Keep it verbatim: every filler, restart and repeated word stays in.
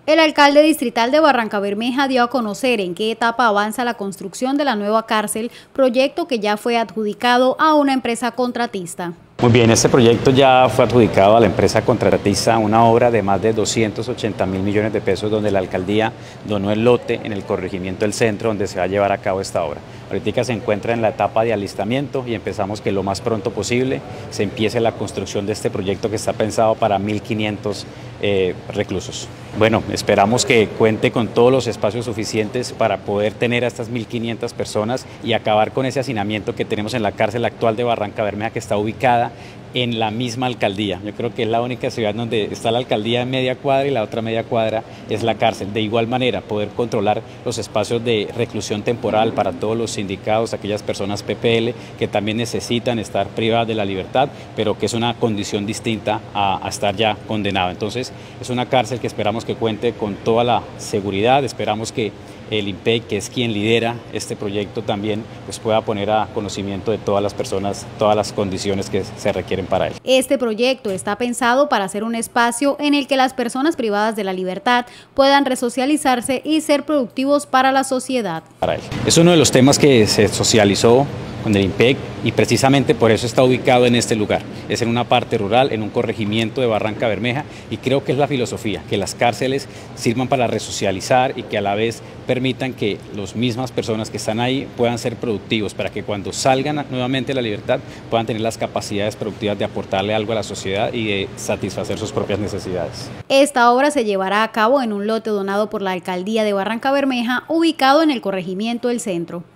El alcalde distrital de Barrancabermeja dio a conocer en qué etapa avanza la construcción de la nueva cárcel, proyecto que ya fue adjudicado a una empresa contratista. Muy bien, este proyecto ya fue adjudicado a la empresa contratista, una obra de más de doscientos ochenta mil millones de pesos, donde la alcaldía donó el lote en el corregimiento del centro donde se va a llevar a cabo esta obra. Ahorita se encuentra en la etapa de alistamiento y empezamos que lo más pronto posible se empiece la construcción de este proyecto que está pensado para mil quinientos eh, reclusos. Bueno, esperamos que cuente con todos los espacios suficientes para poder tener a estas mil quinientas personas y acabar con ese hacinamiento que tenemos en la cárcel actual de Barrancabermeja, que está ubicada en la misma alcaldía. Yo creo que es la única ciudad donde está la alcaldía en media cuadra y la otra media cuadra es la cárcel. De igual manera, poder controlar los espacios de reclusión temporal para todos los sindicados, aquellas personas P P L que también necesitan estar privadas de la libertad, pero que es una condición distinta a, a estar ya condenado. Entonces, es una cárcel que esperamos que cuente con toda la seguridad, esperamos que el INPEC, que es quien lidera este proyecto, también pues pueda poner a conocimiento de todas las personas, todas las condiciones que se requieren para él. Este proyecto está pensado para ser un espacio en el que las personas privadas de la libertad puedan resocializarse y ser productivos para la sociedad. Para él. Es uno de los temas que se socializó con el INPEC y precisamente por eso está ubicado en este lugar. Es en una parte rural, en un corregimiento de Barrancabermeja, y creo que es la filosofía, que las cárceles sirvan para resocializar y que a la vez permitan que las mismas personas que están ahí puedan ser productivos, para que cuando salgan nuevamente a la libertad puedan tener las capacidades productivas de aportarle algo a la sociedad y de satisfacer sus propias necesidades. Esta obra se llevará a cabo en un lote donado por la alcaldía de Barrancabermeja, ubicado en el corregimiento del centro.